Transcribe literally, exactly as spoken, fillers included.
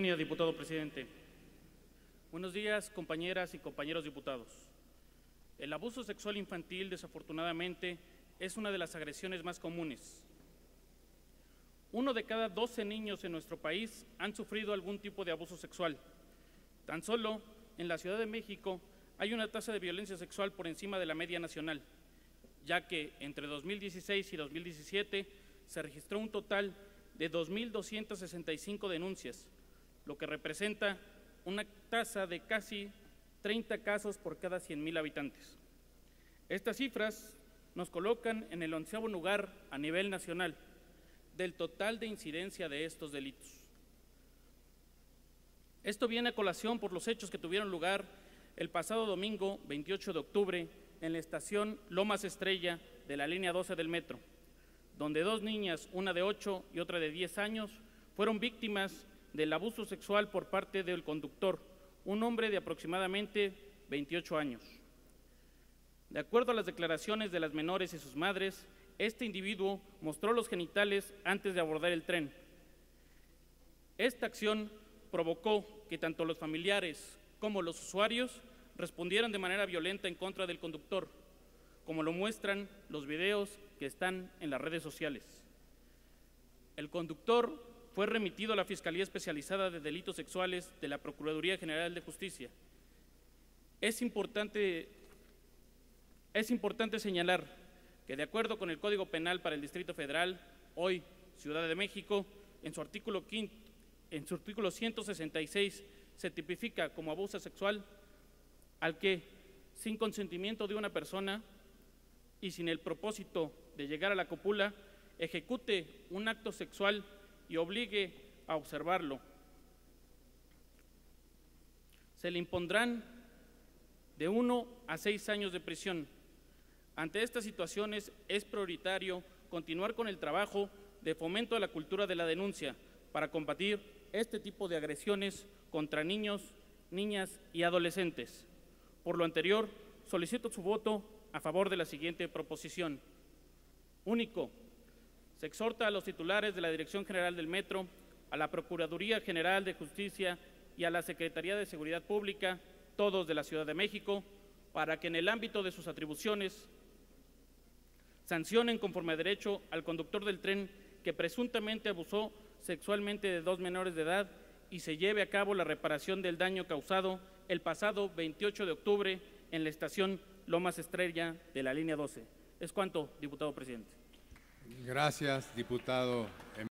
Diputado presidente. Buenos días, compañeras y compañeros diputados. El abuso sexual infantil, desafortunadamente, es una de las agresiones más comunes. Uno de cada doce niños en nuestro país han sufrido algún tipo de abuso sexual. Tan solo en la Ciudad de México hay una tasa de violencia sexual por encima de la media nacional, ya que entre dos mil dieciséis y dos mil diecisiete se registró un total de dos mil doscientas sesenta y cinco denuncias, lo que representa una tasa de casi treinta casos por cada cien mil habitantes. Estas cifras nos colocan en el onceavo lugar a nivel nacional del total de incidencia de estos delitos. Esto viene a colación por los hechos que tuvieron lugar el pasado domingo veintiocho de octubre en la estación Lomas Estrella de la línea doce del metro, donde dos niñas, una de ocho y otra de diez años, fueron víctimas del abuso sexual por parte del conductor, un hombre de aproximadamente veintiocho años. De acuerdo a las declaraciones de las menores y sus madres, este individuo mostró los genitales antes de abordar el tren. Esta acción provocó que tanto los familiares como los usuarios respondieran de manera violenta en contra del conductor, como lo muestran los videos que están en las redes sociales. El conductor fue remitido a la Fiscalía Especializada de Delitos Sexuales de la Procuraduría General de Justicia. Es importante, es importante señalar que, de acuerdo con el Código Penal para el Distrito Federal, hoy Ciudad de México, en su artículo, quinto, en su artículo ciento sesenta y seis, se tipifica como abuso sexual al que, sin consentimiento de una persona y sin el propósito de llegar a la cópula, ejecute un acto sexual y obligue a observarlo. Se le impondrán de uno a seis años de prisión. Ante estas situaciones es prioritario continuar con el trabajo de fomento a la cultura de la denuncia para combatir este tipo de agresiones contra niños, niñas y adolescentes. Por lo anterior, solicito su voto a favor de la siguiente proposición. Único. Se exhorta a los titulares de la Dirección General del Metro, a la Procuraduría General de Justicia y a la Secretaría de Seguridad Pública, todos de la Ciudad de México, para que en el ámbito de sus atribuciones sancionen conforme a derecho al conductor del tren que presuntamente abusó sexualmente de dos menores de edad y se lleve a cabo la reparación del daño causado el pasado veintiocho de octubre en la estación Lomas Estrella de la línea doce. Es cuanto, diputado presidente. Gracias, diputado.